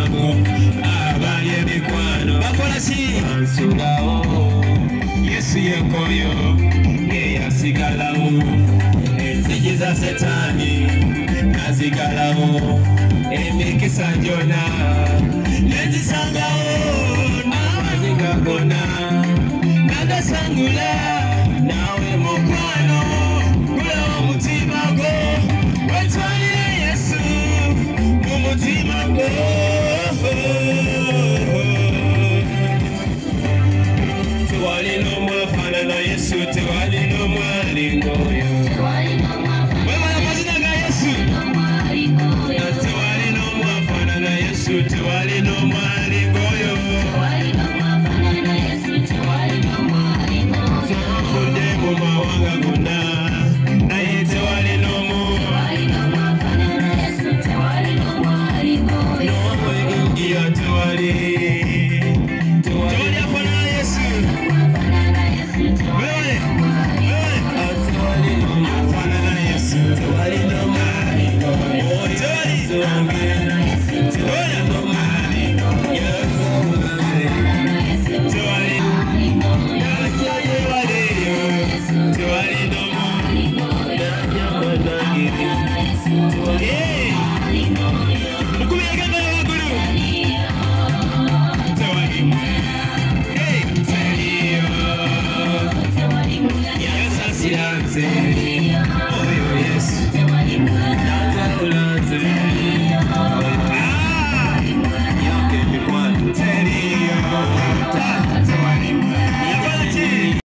mangu abali emikwano bakola ki ansulawo Yesu yekoyo ngeyasigalawo enzigi za Setaani nazigalawo emikisa gyona nezisangawo n'amazi gagona nagasangula nawe mukwano gulawo omutima gwo wetwalire Yesu mu mutima gwo tewali n'omu afaanana Yesu tewali n'omu alingoyo webala amazina ga Yesu tewali n'omu afaanana Yesu tewali n'omu